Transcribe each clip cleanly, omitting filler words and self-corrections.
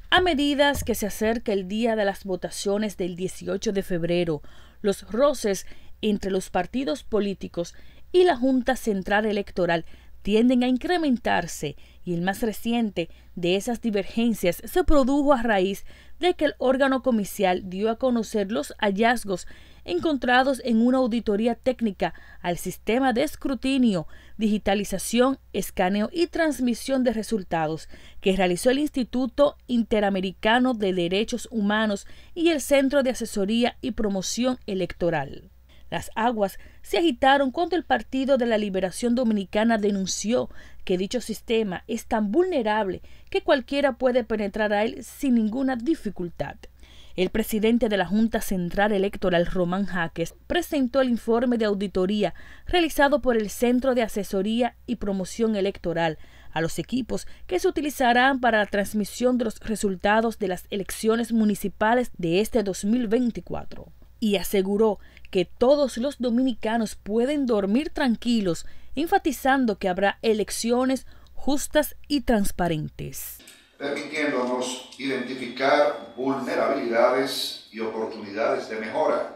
A medida que se acerca el día de las votaciones del 18 de febrero, los roces entre los partidos políticos y la Junta Central Electoral tienden a incrementarse, y el más reciente de esas divergencias se produjo a raíz de que el órgano comicial dio a conocer los hallazgos encontrados en una auditoría técnica al sistema de escrutinio, digitalización, escaneo y transmisión de resultados que realizó el Instituto Interamericano de Derechos Humanos y el Centro de Asesoría y Promoción Electoral. Las aguas se agitaron cuando el Partido de la Liberación Dominicana denunció que dicho sistema es tan vulnerable que cualquiera puede penetrar a él sin ninguna dificultad. El presidente de la Junta Central Electoral, Román Jaques, presentó el informe de auditoría realizado por el Centro de Asesoría y Promoción Electoral a los equipos que se utilizarán para la transmisión de los resultados de las elecciones municipales de este 2024. Y aseguró que todos los dominicanos pueden dormir tranquilos, enfatizando que habrá elecciones justas y transparentes, permitiéndonos identificar vulnerabilidades y oportunidades de mejora.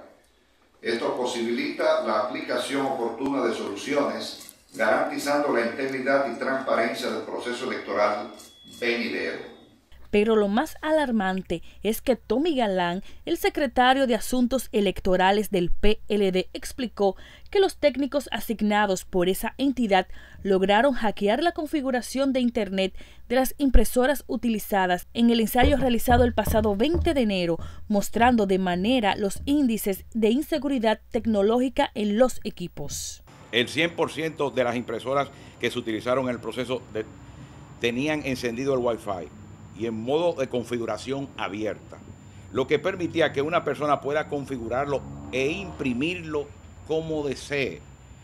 Esto posibilita la aplicación oportuna de soluciones, garantizando la integridad y transparencia del proceso electoral venidero. Pero lo más alarmante es que Tommy Galán, el secretario de Asuntos Electorales del PLD, explicó que los técnicos asignados por esa entidad lograron hackear la configuración de Internet de las impresoras utilizadas en el ensayo realizado el pasado 20 de enero, mostrando de manera los índices de inseguridad tecnológica en los equipos. El 100% de las impresoras que se utilizaron en el proceso tenían encendido el Wi-Fi y en modo de configuración abierta, lo que permitía que una persona pueda configurarlo e imprimirlo como desee.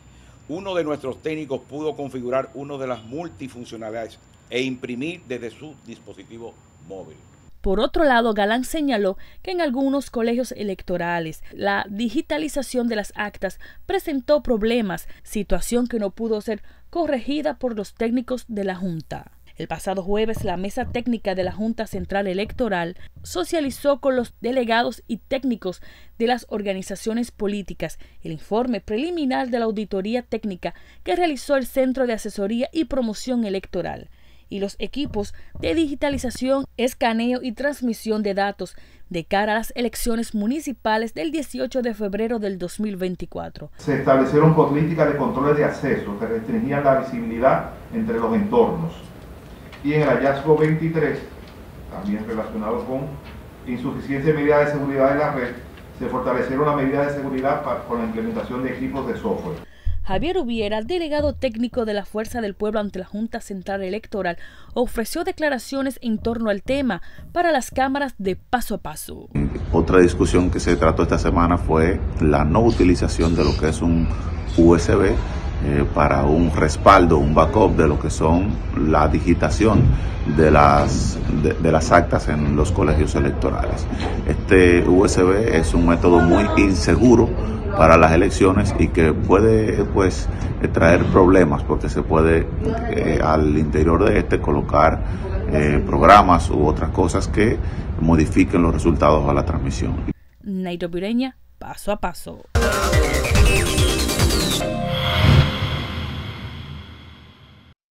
Uno de nuestros técnicos pudo configurar una de las multifuncionalidades e imprimir desde su dispositivo móvil. Por otro lado, Galán señaló que en algunos colegios electorales la digitalización de las actas presentó problemas, situación que no pudo ser corregida por los técnicos de la Junta. El pasado jueves, la Mesa Técnica de la Junta Central Electoral socializó con los delegados y técnicos de las organizaciones políticas el informe preliminar de la auditoría técnica que realizó el Centro de Asesoría y Promoción Electoral y los equipos de digitalización, escaneo y transmisión de datos de cara a las elecciones municipales del 18 de febrero del 2024. Se establecieron políticas de controles de acceso que restringían la visibilidad entre los entornos. Y en el hallazgo 23, también relacionado con insuficiencia de medidas de seguridad de la red, se fortalecieron las medidas de seguridad con la implementación de equipos de software. Javier Ubiera, delegado técnico de la Fuerza del Pueblo ante la Junta Central Electoral, ofreció declaraciones en torno al tema para las cámaras de Paso a Paso. Otra discusión que se trató esta semana fue la no utilización de lo que es un USB para un respaldo, un backup de lo que son la digitación de las actas en los colegios electorales. Este USB es un método muy inseguro para las elecciones y que puede traer problemas porque se puede al interior de colocar programas u otras cosas que modifiquen los resultados a la transmisión. Nairobi Ureña, Paso a Paso.